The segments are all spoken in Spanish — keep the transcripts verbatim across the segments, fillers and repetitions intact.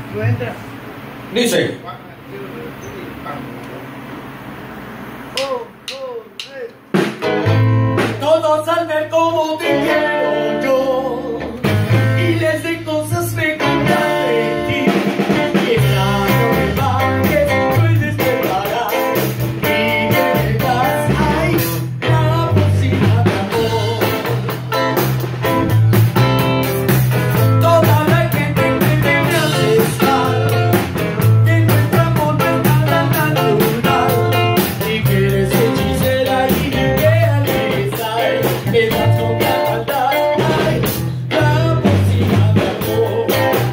¿Tú entras? Dice. Oh, oh, hey. Todos al ver cómo te quiero yo y les de cosas me cantan de ti. Y esa nueva que puedes preparar y que me das ahí la bocina de amor. Toda la gente que te me hace estar, que nuestro amor no es nada natural y que eres hechicera y que al besar me das con cantar ay, la bocina de amor.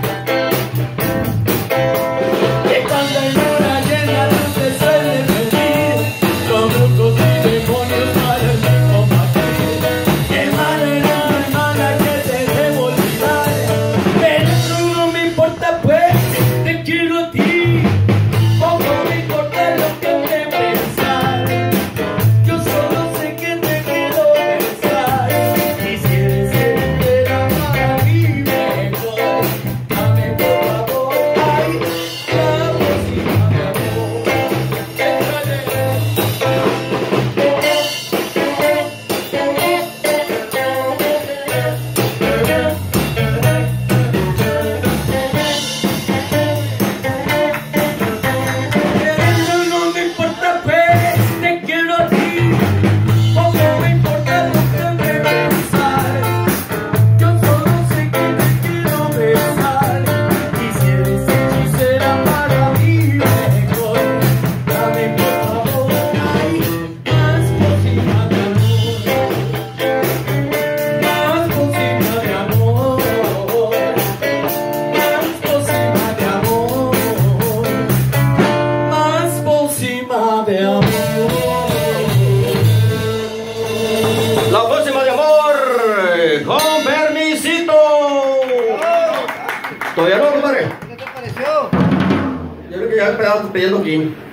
Que cuando en luna llena no se suele sentir, son brujos y demonios para el mismo papel. Que manera no es mala que te debo olvidar, pero eso no me importa pues, te quiero a ti. Poco me importa lo que te pensar, yo solo sé que te quiero besar. Y si eres entera para mí mejor, dame por favor, ay, la bocina de amor. Eso no me importa pues, te quiero a ti. Poco me importa lo que me pensar, yo solo sé que te quiero besar. Y si eres hechicera para mí mejor, dame por favor, ay, más bocina de amor. Más bocina de amor. Más bocina de amor. Más bocina de amor. La próxima de amor. Con permisito. Todavía no, compadre. ¿Qué te pareció? Yo creo que ya he esperado pidiendo aquí.